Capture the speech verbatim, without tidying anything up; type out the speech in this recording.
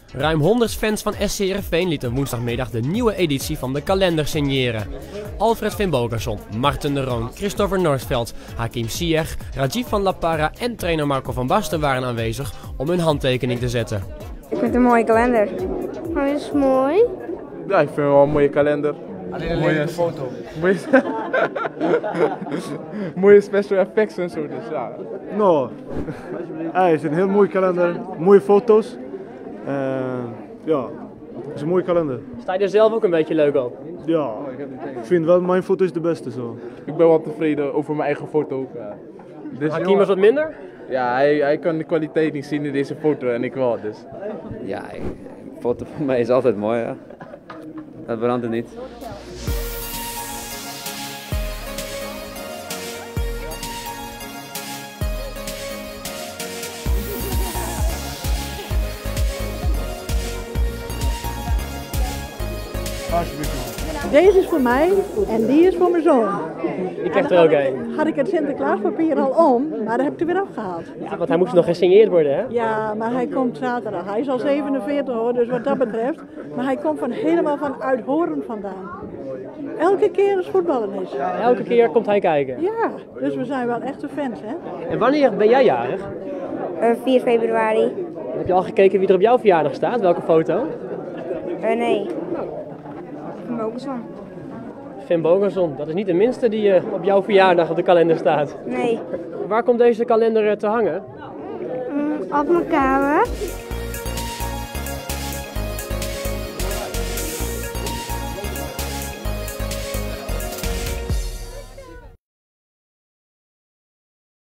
Ruim honderd fans van S C Heerenveen lieten woensdagmiddag de nieuwe editie van de kalender signeren. Alfred Finnbogason, Marten de Roon, Christopher Noordveld, Hakim Ziyech, Rajiv van La Parra en trainer Marco van Basten waren aanwezig om hun handtekening te zetten. Ik vind het een mooie kalender. Hij is mooi. Ja, ik vind het wel een mooie kalender. Alleen een leuke foto. Mooie, mooie special effects en zo, dus ja. Nou, hey, het is een heel mooie kalender, mooie foto's. Uh, ja, het is een mooie kalender. Sta je er zelf ook een beetje leuk op? Ja, ik vind wel mijn foto is de beste zo. Ik ben wel tevreden over mijn eigen foto ook. Ja. Dus Hakim was wat minder? Ja, hij, hij kan de kwaliteit niet zien in deze foto en ik wel dus. Ja, een foto van mij is altijd mooi, ja. Dat verandert niet. Deze is voor mij en die is voor mijn zoon. Ik krijg er ook een. Had ik het Sinterklaaspapier al om, maar dat heb ik er weer afgehaald. Ja, want hij moest nog gesigneerd worden, hè? Ja, maar hij komt zaterdag. Hij is al zevenenveertig hoor, dus wat dat betreft. Maar hij komt van helemaal van Uithoren vandaan. Elke keer als voetballen is. Elke keer komt hij kijken. Ja, dus we zijn wel echte fans, hè? En wanneer ben jij jarig? Uh, vier februari. Heb je al gekeken wie er op jouw verjaardag staat? Welke foto? Uh, nee. Bogenson. Finn Bogason, dat is niet de minste die uh, op jouw verjaardag op de kalender staat. Nee. Waar komt deze kalender uh, te hangen? Mm, op mijn kamer.